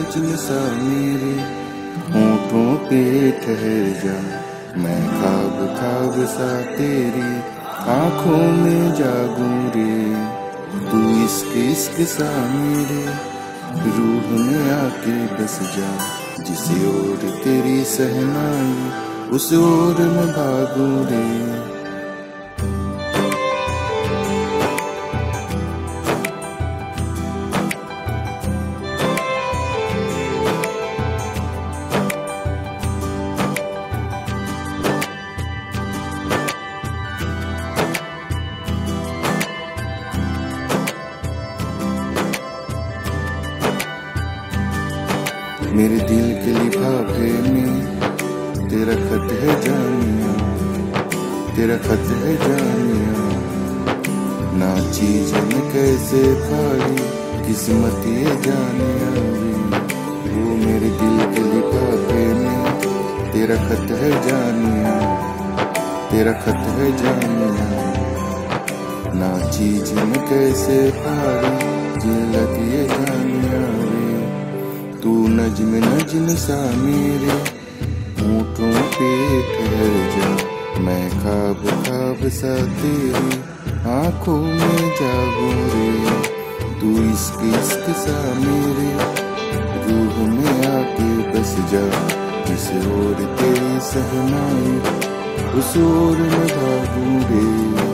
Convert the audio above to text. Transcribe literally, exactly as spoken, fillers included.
नजम सा मेरे होठों पे ठहर जा, मैं ख्वाब ख्वाब सा तेरी आंखों में जागूं रे। तू इश्क इश्क सा मेरे रूह में आके बस जा, जिस ओर तेरी सहनाई उस ओर मैं भागूं रे। मेरे दिल के लिफाफे में तेरा खत है जानिया, तेरा खत है जानिया। ना चीज में कैसे फाड़ी किस्मत ये जानिया रे। वो मेरे दिल के लिफाफे में तेरा खत है जानिया, तेरा खत है जानिया। ना चीज में कैसे फाड़ी जिल्लत ये जानिया रे। तू नज्म नज्म सा मेरे होठों पे ठहर जा, मैं ख्वाब ख्वाब सा तेरी आंखों में जागूं रे। तू इश्क इश्क सा मेरे रूह में आके बस जा, जिस ओर तेरी सहनाई उस ओर मैं भागूं रे।